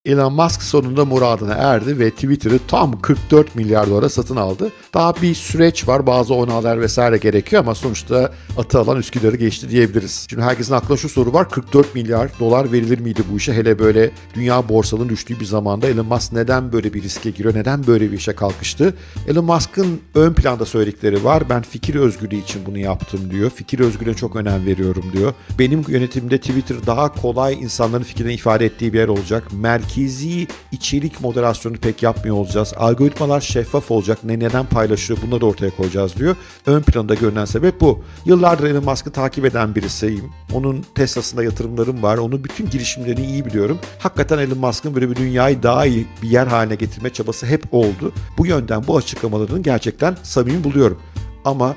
Elon Musk sonunda muradına erdi ve Twitter'ı tam 44 milyar dolara satın aldı. Daha bir süreç var, bazı onaylar vesaire gerekiyor ama sonuçta atı alan Üsküdar'ı geçti diyebiliriz. Şimdi herkesin aklına şu soru var: 44 milyar dolar verilir miydi bu işe? Hele böyle dünya borsalının düştüğü bir zamanda Elon Musk neden böyle bir riske giriyor? Neden böyle bir işe kalkıştı? Elon Musk'ın ön planda söyledikleri var. Ben fikir özgürlüğü için bunu yaptım diyor. Fikir özgürlüğüne çok önem veriyorum diyor. Benim yönetimde Twitter daha kolay insanların fikrini ifade ettiği bir yer olacak. Merkezi içerik moderasyonu pek yapmıyor olacağız. Algoritmalar şeffaf olacak. Neden paylaşıyor? Bunları ortaya koyacağız diyor. Ön planda görünen sebep bu. Yıllardır Elon Musk'ı takip eden birisiyim. Onun Tesla'sında yatırımlarım var. Onun bütün girişimlerini iyi biliyorum. Hakikaten Elon Musk'ın böyle bir dünyayı daha iyi bir yer haline getirme çabası hep oldu. Bu yönden bu açıklamalarını gerçekten samimi buluyorum. Ama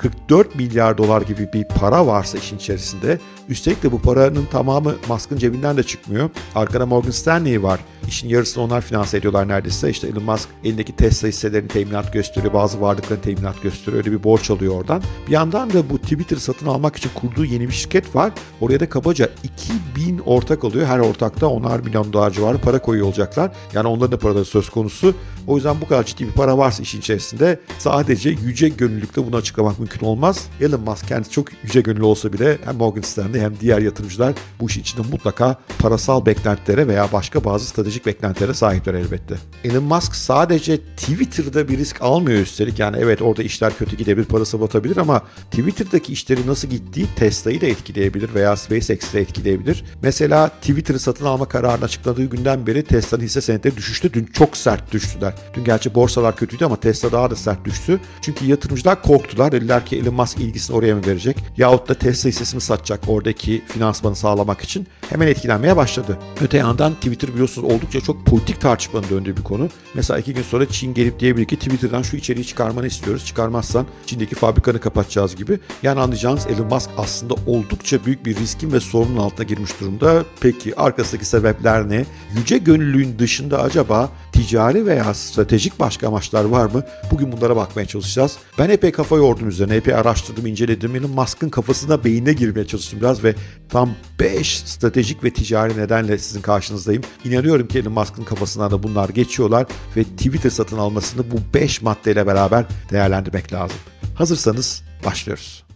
44 milyar dolar gibi bir para varsa işin içerisinde, üstelik de bu paranın tamamı Musk'ın cebinden de çıkmıyor. Arkada Morgan Stanley var. İşin yarısını onlar finanse ediyorlar neredeyse. İşte Elon Musk elindeki Tesla hisselerini teminat gösteriyor. Bazı varlıklarını teminat gösteriyor. Öyle bir borç alıyor oradan. Bir yandan da bu Twitter satın almak için kurduğu yeni bir şirket var. Oraya da kabaca 2000 ortak alıyor. Her ortakta 10'ar milyon dolar civarı para koyuyor olacaklar. Yani onların da paraları söz konusu. O yüzden bu kadar ciddi bir para varsa işin içerisinde sadece yüce gönüllülükle bunu açıklamak mümkün olmaz. Elon Musk kendisi çok yüce gönüllü olsa bile hem Morgan Stanley hem diğer yatırımcılar bu işin içinde mutlaka parasal beklentilere veya başka bazı stratejik beklentilere sahipler elbette. Elon Musk sadece Twitter'da bir risk almıyor üstelik. Yani evet, orada işler kötü gidebilir, parası batabilir ama Twitter'daki işleri nasıl gittiği Tesla'yı da etkileyebilir veya SpaceX'i de etkileyebilir. Mesela Twitter'ı satın alma kararını açıkladığı günden beri Tesla'nın hisse senetleri düşüştü. Dün çok sert düştüler. Dün gerçi borsalar kötüydü ama Tesla daha da sert düştü. Çünkü yatırımcılar korktular. Dediler ki Elon Musk ilgisini oraya mı verecek? Yahut da Tesla hissesini satacak oradaki finansmanı sağlamak için. Hemen etkilenmeye başladı. Öte yandan Twitter biliyorsunuz oldukça çok politik tartışmanın döndüğü bir konu. Mesela 2 gün sonra Çin gelip diyebilir ki Twitter'dan şu içeriği çıkarmanı istiyoruz. Çıkarmazsan Çin'deki fabrikanı kapatacağız gibi. Yani anlayacağınız Elon Musk aslında oldukça büyük bir riskin ve sorunun altına girmiş durumda. Peki arkasındaki sebepler ne? Yüce gönüllülüğün dışında acaba ticari veya stratejik başka amaçlar var mı? Bugün bunlara bakmaya çalışacağız. Ben epey kafa yordum üzerine. Epey araştırdım, inceledim. Elon Musk'ın kafasına, beynine girmeye çalıştım biraz ve tam 5 stratejik ve ticari nedenle sizin karşınızdayım. İnanıyorum ki Elon Musk'ın kafasından da bunlar geçiyorlar ve Twitter satın almasını bu 5 maddeyle beraber değerlendirmek lazım. Hazırsanız başlıyoruz.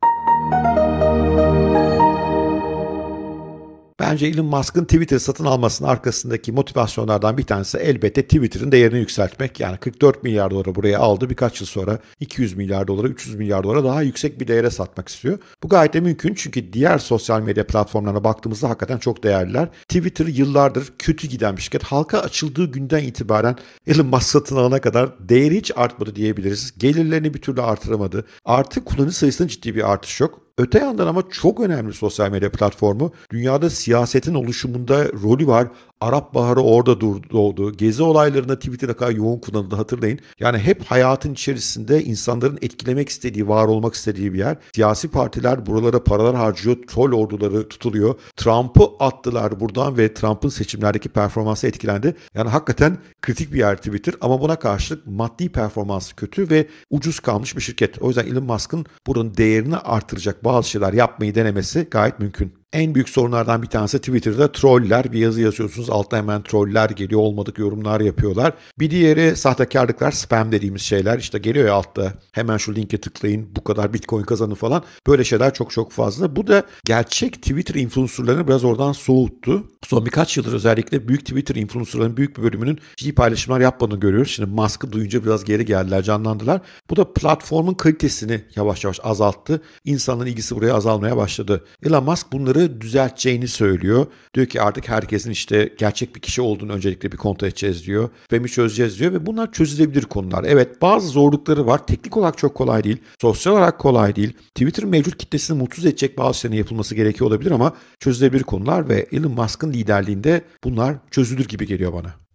Bence Elon Musk'ın Twitter satın almasının arkasındaki motivasyonlardan bir tanesi elbette Twitter'ın değerini yükseltmek. Yani 44 milyar dolara buraya aldı, birkaç yıl sonra 200 milyar dolara, 300 milyar dolara daha yüksek bir değere satmak istiyor. Bu gayet de mümkün çünkü diğer sosyal medya platformlarına baktığımızda hakikaten çok değerliler. Twitter yıllardır kötü giden bir şirket. Halka açıldığı günden itibaren Elon Musk satın alana kadar değeri hiç artmadı diyebiliriz. Gelirlerini bir türlü artıramadı. Artı kullanıcı sayısında ciddi bir artış yok. Öte yandan ama çok önemli sosyal medya platformu. Dünyada siyasetin oluşumunda rolü var. Arap Baharı orada doğdu. Gezi olaylarında Twitter'a kadar yoğun kullanıldı, hatırlayın. Yani hep hayatın içerisinde insanların etkilemek istediği, var olmak istediği bir yer. Siyasi partiler buralara paralar harcıyor. Troll orduları tutuluyor. Trump'ı attılar buradan ve Trump'ın seçimlerdeki performansı etkilendi. Yani hakikaten kritik bir yer Twitter ama buna karşılık maddi performansı kötü ve ucuz kalmış bir şirket. O yüzden Elon Musk'ın buranın değerini artıracak bazı şeyler yapmayı denemesi gayet mümkün. En büyük sorunlardan bir tanesi Twitter'da troller. Bir yazı yazıyorsunuz, altta hemen troller geliyor, olmadık yorumlar yapıyorlar. Bir diğeri sahtekarlıklar, spam dediğimiz şeyler. İşte geliyor ya altta, hemen şu linke tıklayın, bu kadar Bitcoin kazanın falan. Böyle şeyler çok çok fazla. Bu da gerçek Twitter influencerlarını biraz oradan soğuttu. Son birkaç yıldır özellikle büyük Twitter influencerların büyük bir bölümünün ciddi paylaşımlar yapmadığını görüyoruz. Şimdi Musk'ı duyunca biraz geri geldiler, canlandılar. Bu da platformun kalitesini yavaş yavaş azalttı. İnsanların ilgisi buraya azalmaya başladı. Elon Musk bunları düzelteceğini söylüyor. Diyor ki artık herkesin işte gerçek bir kişi olduğunu öncelikle bir kontrol edeceğiz diyor. Spam'i çözeceğiz diyor ve bunlar çözülebilir konular. Evet, bazı zorlukları var. Teknik olarak çok kolay değil. Sosyal olarak kolay değil. Twitter'ın mevcut kitlesini mutsuz edecek bazı şeylerin yapılması gerekiyor olabilir ama çözülebilir konular ve Elon Musk'ın liderliğinde bunlar çözülür gibi geliyor bana.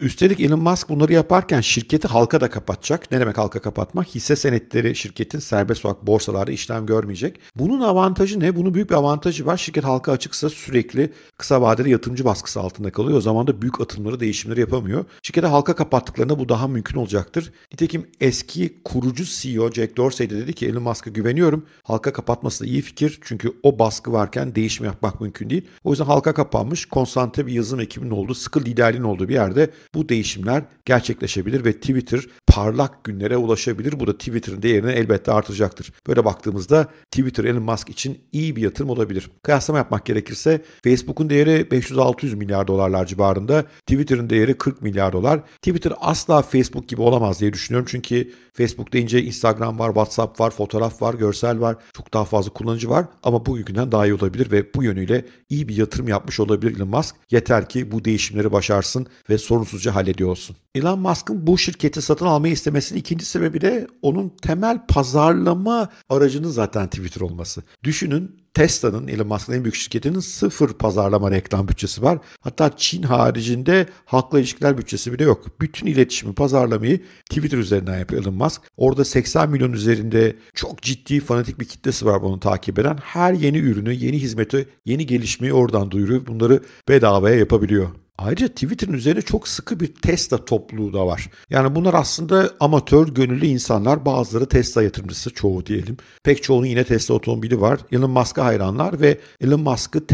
Üstelik Elon Musk bunları yaparken şirketi halka da kapatacak. Ne demek halka kapatmak? Hisse senetleri şirketin serbest olarak borsalarda işlem görmeyecek. Bunun avantajı ne? Bunun büyük bir avantajı var. Şirket halka açıksa sürekli kısa vadeli yatırımcı baskısı altında kalıyor. O zaman da büyük atımları, değişimleri yapamıyor. Şirketi halka kapattıklarında bu daha mümkün olacaktır. Nitekim eski kurucu CEO Jack Dorsey de dedi ki Elon Musk'a güveniyorum. Halka kapatması da iyi fikir. Çünkü o baskı varken değişim yapmak mümkün değil. O yüzden halka kapanmış, konsantre bir yazılım ekibinin olduğu, sıkı liderliğin olduğu bir yerde bu değişimler gerçekleşebilir ve Twitter parlak günlere ulaşabilir. Bu da Twitter'ın değerini elbette artıracaktır. Böyle baktığımızda Twitter Elon Musk için iyi bir yatırım olabilir. Kıyaslama yapmak gerekirse Facebook'un değeri 500-600 milyar dolarlar civarında. Twitter'ın değeri 40 milyar dolar. Twitter asla Facebook gibi olamaz diye düşünüyorum. Çünkü Facebook deyince Instagram var, WhatsApp var, fotoğraf var, görsel var. Çok daha fazla kullanıcı var ama bugünkünden daha iyi olabilir ve bu yönüyle iyi bir yatırım yapmış olabilir Elon Musk. Yeter ki bu değişimleri başarsın ve sorunsuzca hallediyor olsun. Elon Musk'ın bu şirketi satın almayı istemesinin ikinci sebebi de onun temel pazarlama aracının zaten Twitter olması. Düşünün, Tesla'nın, Elon Musk'ın en büyük şirketinin sıfır pazarlama reklam bütçesi var. Hatta Çin haricinde halkla ilişkiler bütçesi bile yok. Bütün iletişimi, pazarlamayı Twitter üzerinden yapıyor Elon Musk. Orada 80 milyon üzerinde çok ciddi fanatik bir kitlesi var bunu takip eden. Her yeni ürünü, yeni hizmeti, yeni gelişmeyi oradan duyuruyor. Bunları bedavaya yapabiliyor. Ayrıca Twitter'ın üzerine çok sıkı bir Tesla topluluğu da var. Yani bunlar aslında amatör, gönüllü insanlar. Bazıları Tesla yatırımcısı, çoğu diyelim. Pek çoğunun yine Tesla otomobili var. Elon Musk'a hayranlar ve Elon Musk'ı,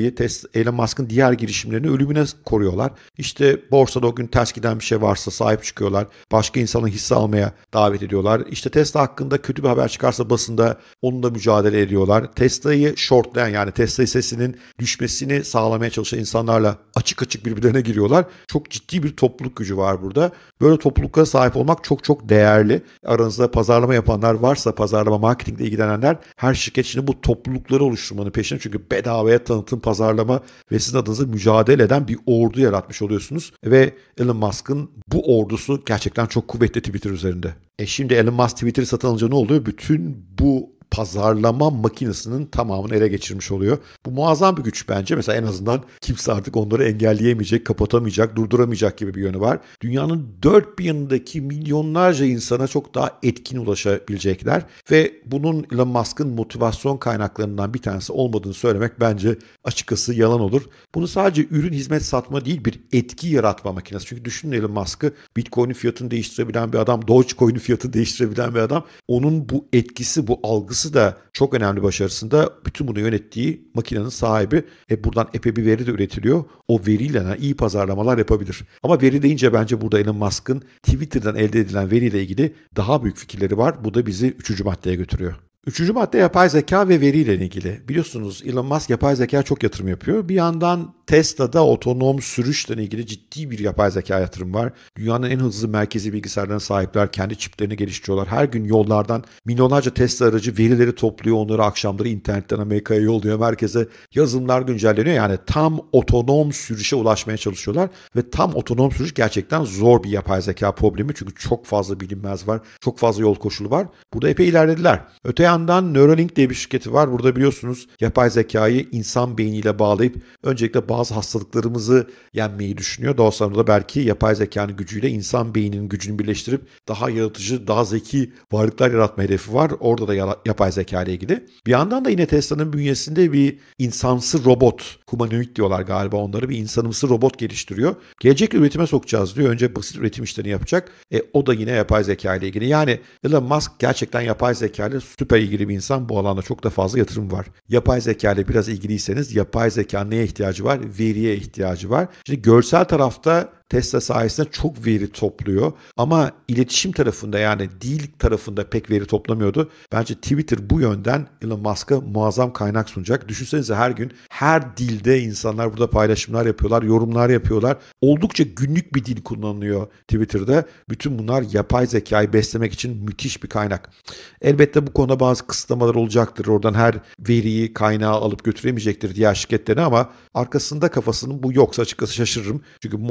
Elon Musk'ın diğer girişimlerini ölümüne koruyorlar. İşte borsada o gün ters giden bir şey varsa sahip çıkıyorlar. Başka insanın hisse almaya davet ediyorlar. İşte Tesla hakkında kötü bir haber çıkarsa basında onunla mücadele ediyorlar. Tesla'yı shortlayan, yani Tesla hissesinin düşmesini sağlamaya çalışan insanlarla açık açık birbirlerine giriyorlar. Çok ciddi bir topluluk gücü var burada. Böyle topluluklara sahip olmak çok çok değerli. Aranızda pazarlama yapanlar varsa, pazarlama, marketingle ilgilenenler, her şirket şimdi bu toplulukları oluşturmanın peşinde. Çünkü bedavaya tanıtım, pazarlama ve sizin adınıza mücadele eden bir ordu yaratmış oluyorsunuz. Ve Elon Musk'ın bu ordusu gerçekten çok kuvvetli Twitter üzerinde. Şimdi Elon Musk Twitter'ı satın alınca ne oluyor? Bütün bu pazarlama makinesinin tamamını ele geçirmiş oluyor. Bu muazzam bir güç bence. Mesela en azından kimse artık onları engelleyemeyecek, kapatamayacak, durduramayacak gibi bir yönü var. Dünyanın dört bir yanındaki milyonlarca insana çok daha etkin ulaşabilecekler ve bunun Elon Musk'ın motivasyon kaynaklarından bir tanesi olmadığını söylemek bence açıkçası yalan olur. Bunu sadece ürün, hizmet satma değil, bir etki yaratma makinesi. Çünkü düşünün, Elon Musk'ı Bitcoin'in fiyatını değiştirebilen bir adam, Dogecoin'in fiyatını değiştirebilen bir adam. Onun bu etkisi, bu algısı da çok önemli başarısında. Bütün bunu yönettiği makinenin sahibi. Buradan epey bir veri de üretiliyor. O veriyle iyi pazarlamalar yapabilir. Ama veri deyince bence burada Elon Musk'ın Twitter'dan elde edilen veriyle ilgili daha büyük fikirleri var. Bu da bizi üçüncü maddeye götürüyor. Üçüncü madde yapay zeka ve veriyle ilgili. Biliyorsunuz Elon Musk yapay zeka çok yatırım yapıyor. Bir yandan Tesla'da otonom sürüşle ilgili ciddi bir yapay zeka yatırım var. Dünyanın en hızlı merkezi bilgisayarlarına sahipler. Kendi çiplerini geliştiriyorlar. Her gün yollardan milyonlarca Tesla aracı verileri topluyor. Onları akşamları internetten Amerika'ya yolluyor. Merkeze yazılımlar güncelleniyor. Yani tam otonom sürüşe ulaşmaya çalışıyorlar. Ve tam otonom sürüş gerçekten zor bir yapay zeka problemi. Çünkü çok fazla bilinmez var. Çok fazla yol koşulu var. Burada epey ilerlediler. Öte yandan Neuralink diye bir şirketi var. Burada biliyorsunuz yapay zekayı insan beyniyle bağlayıp öncelikle bazı hastalıklarımızı yenmeyi düşünüyor. Daha sonra da belki yapay zekanın gücüyle insan beyninin gücünü birleştirip daha yaratıcı, daha zeki varlıklar yaratma hedefi var. Orada da yapay zeka ile ilgili. Bir yandan da yine Tesla'nın bünyesinde bir insansı robot, humanoid diyorlar galiba onları, bir insanımsı robot geliştiriyor. Gelecek üretime sokacağız diyor. Önce basit üretim işlerini yapacak. O da yine yapay zeka ile ilgili. Yani Elon Musk gerçekten yapay zeka ile süper ilgili bir insan. Bu alanda çok da fazla yatırım var. Yapay zeka ile biraz ilgiliyseniz yapay zeka neye ihtiyacı var? Veriye ihtiyacı var. Şimdi görsel tarafta Tesla sayesinde çok veri topluyor ama iletişim tarafında, yani dil tarafında pek veri toplamıyordu. Bence Twitter bu yönden Elon Musk'a muazzam kaynak sunacak. Düşünsenize, her gün her dilde insanlar burada paylaşımlar yapıyorlar, yorumlar yapıyorlar. Oldukça günlük bir dil kullanılıyor Twitter'da. Bütün bunlar yapay zekayı beslemek için müthiş bir kaynak. Elbette bu konuda bazı kısıtlamalar olacaktır. Oradan her veriyi, kaynağı alıp götüremeyecektir diğer şirketlerine ama arkasında kafasının bu yoksa açıkçası şaşırırım. Çünkü muazzam bir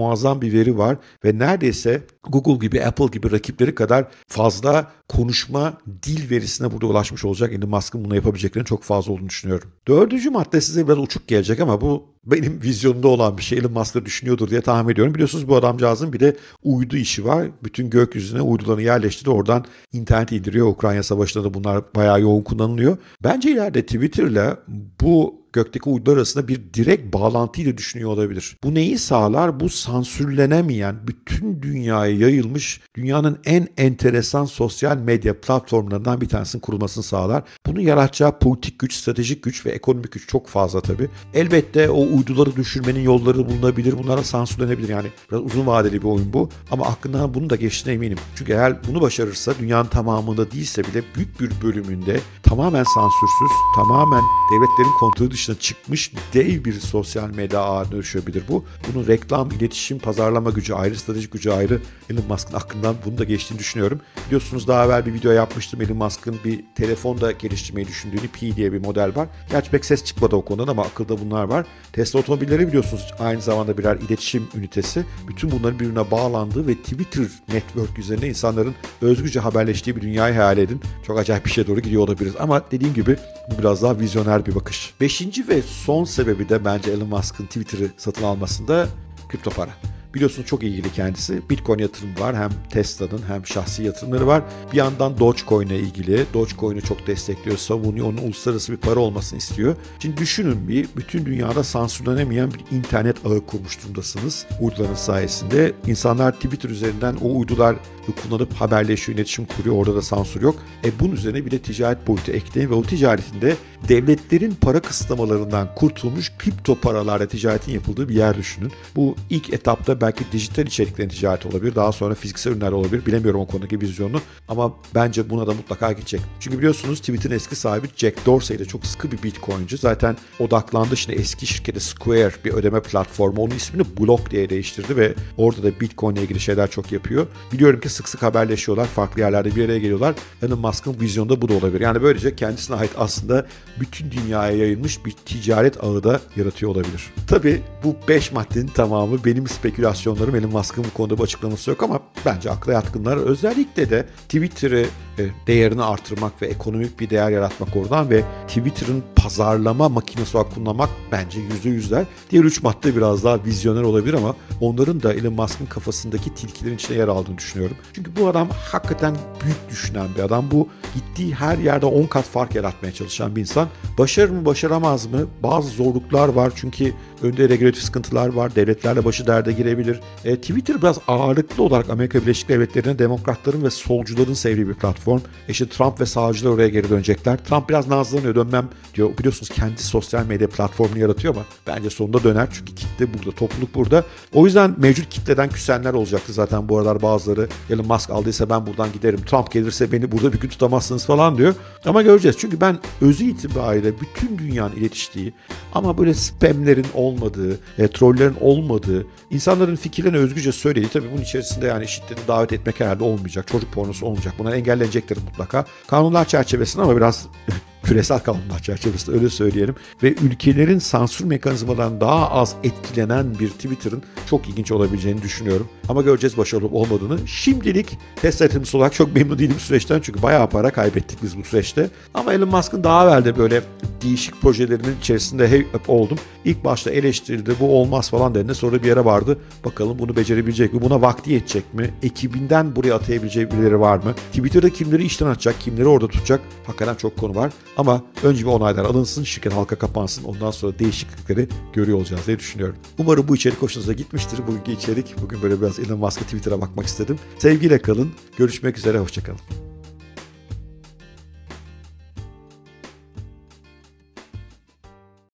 bir veri var ve neredeyse Google gibi, Apple gibi rakipleri kadar fazla konuşma dil verisine burada ulaşmış olacak. Elon Musk'ın bunu yapabileceklerinin çok fazla olduğunu düşünüyorum. Dördüncü madde size biraz uçuk gelecek ama bu benim vizyonumda olan bir şey. Elon Musk da düşünüyordur diye tahmin ediyorum. Biliyorsunuz bu adamcağızın bir de uydu işi var. Bütün gökyüzüne uydularını yerleştiriyor. Oradan internet indiriyor. Ukrayna Savaşı'nda da bunlar bayağı yoğun kullanılıyor. Bence ileride Twitter'la bu gökteki uydular arasında bir direkt bağlantıyla düşünüyor olabilir. Bu neyi sağlar? Bu sansürlenemeyen, bütün dünyaya yayılmış, dünyanın en enteresan sosyal medya platformlarından bir tanesinin kurulmasını sağlar. Bunu yaratacağı politik güç, stratejik güç ve ekonomik güç çok fazla tabii. Elbette o uyduları düşürmenin yolları bulunabilir. Bunlara sansürlenebilir. Yani biraz uzun vadeli bir oyun bu. Ama aklından bunu da geçtiğine eminim. Çünkü eğer bunu başarırsa dünyanın tamamında değilse bile büyük bir bölümünde tamamen sansürsüz, tamamen devletlerin kontrolü dışına çıkmış dev bir sosyal medya ağına dönüşebilir bu. Bunun reklam, iletişim, pazarlama gücü ayrı, stratejik gücü ayrı. Elon Musk'ın aklından bunu da geçtiğini düşünüyorum. Biliyorsunuz daha evvel bir video yapmıştım. Elon Musk'ın bir telefonda geliştirmeyi düşündüğünü, Pi diye bir model var. Gerçi pek ses çıkmadı o konudan ama akılda bunlar var. Tesla otomobilleri biliyorsunuz aynı zamanda birer iletişim ünitesi. Bütün bunların birbirine bağlandığı ve Twitter network üzerinde insanların özgürce haberleştiği bir dünyayı hayal edin. Çok acayip bir şeye doğru gidiyor olabiliriz. Ama dediğim gibi bu biraz daha vizyoner bir bakış. Beşinci ve son sebebi de bence Elon Musk'ın Twitter'ı satın almasında kripto para. Biliyorsunuz çok ilgili kendisi. Bitcoin yatırımı var. Hem Tesla'nın hem şahsi yatırımları var. Bir yandan Dogecoin'e ilgili. Dogecoin'i çok destekliyor, savunuyor. Onun uluslararası bir para olmasını istiyor. Şimdi düşünün bütün dünyada sansürlenemeyen bir internet ağı kurmuş durumdasınız. Uyduların sayesinde. İnsanlar Twitter üzerinden o uydular kullanıp haberleşiyor, iletişim kuruyor. Orada da sansür yok. Bunun üzerine bir de ticaret boyutu ekleyin ve o ticaretinde devletlerin para kısıtlamalarından kurtulmuş kripto paralarla ticaretin yapıldığı bir yer düşünün. Bu ilk etapta belki dijital içeriklerin ticareti olabilir. Daha sonra fiziksel ürünler olabilir. Bilemiyorum o konudaki vizyonu ama bence buna da mutlaka gidecek. Çünkü biliyorsunuz Twitter'ın eski sahibi Jack Dorsey de çok sıkı bir Bitcoin'ci. Zaten odaklandı şimdi eski şirketi Square bir ödeme platformu. Onun ismini Block diye değiştirdi ve orada da Bitcoin ile ilgili şeyler çok yapıyor. Biliyorum ki sık sık haberleşiyorlar. Farklı yerlerde bir araya geliyorlar. Elon Musk'ın vizyonda bu da olabilir. Yani böylece kendisine ait aslında bütün dünyaya yayılmış bir ticaret ağı da yaratıyor olabilir. Tabii bu 5 maddenin tamamı benim spekülasyonlarım. Elon Musk'ın bu konuda bir açıklaması yok ama bence akla yatkınlar. Özellikle de Twitter'ı değerini artırmak ve ekonomik bir değer yaratmak oradan ve Twitter'ın pazarlama makinesi olarak kullanmak bence %100'ler. Diğer 3 madde biraz daha vizyoner olabilir ama onların da Elon Musk'ın kafasındaki tilkilerin içine yer aldığını düşünüyorum. Çünkü bu adam hakikaten büyük düşünen bir adam. Bu gittiği her yerde 10 kat fark yaratmaya çalışan bir insan. Başarır mı, başaramaz mı? Bazı zorluklar var çünkü önde regülatif sıkıntılar var. Devletlerle başı derde girebilir. Twitter biraz ağırlıklı olarak Amerika Birleşik Devletleri'ne demokratların ve solcuların sevdiği bir platform. İşte Trump ve sağcılar oraya geri dönecekler. Trump biraz nazlanıyor, dönmem diyor. Biliyorsunuz kendi sosyal medya platformunu yaratıyor ama bence sonunda döner çünkü kitle burada, topluluk burada. O yüzden mevcut kitleden küsenler olacaktı zaten bu aralar bazıları. Elon Musk aldıysa ben buradan giderim. Trump gelirse beni burada bir gün tutamazsınız falan diyor. Ama göreceğiz. Çünkü ben özü itibariyle bütün dünyanın iletiştiği ama böyle spamlerin olmadığı, trollerin olmadığı, insanların fikirlerini özgürce söylediği, tabii bunun içerisinde yani şiddeti davet etmek herhalde olmayacak. Çocuk pornosu olmayacak. Bunlar engellenecektir mutlaka. Kanunlar çerçevesinde ama biraz küresel kanunlar çerçevesinde öyle söyleyelim. Ve ülkelerin sansür mekanizmalarından daha az etkilenen bir Twitter'ın çok ilginç olabileceğini düşünüyorum. Ama göreceğiz başarılı olup olmadığını. Şimdilik Tesla yatırımcısı olarak çok memnun değilim süreçten. Çünkü bayağı para kaybettik biz bu süreçte. Ama Elon Musk'ın daha evvel de böyle değişik projelerinin içerisinde hep oldum. İlk başta eleştirildi, bu olmaz falan dediğinde sonra bir yere vardı. Bakalım bunu becerebilecek mi? Buna vakti yetecek mi? Ekibinden buraya atayabileceği birileri var mı? Twitter'da kimleri işten atacak, kimleri orada tutacak? Hakikaten çok konu var. Ama önce bir onaylar alınsın, şirket halka kapansın. Ondan sonra değişiklikleri görüyor olacağız diye düşünüyorum. Umarım bu içerik hoşunuza gitmiştir. Bugünkü içerik, bugün böyle biraz Elon Musk'a Twitter'a bakmak istedim. Sevgiyle kalın. Görüşmek üzere, hoşça kalın.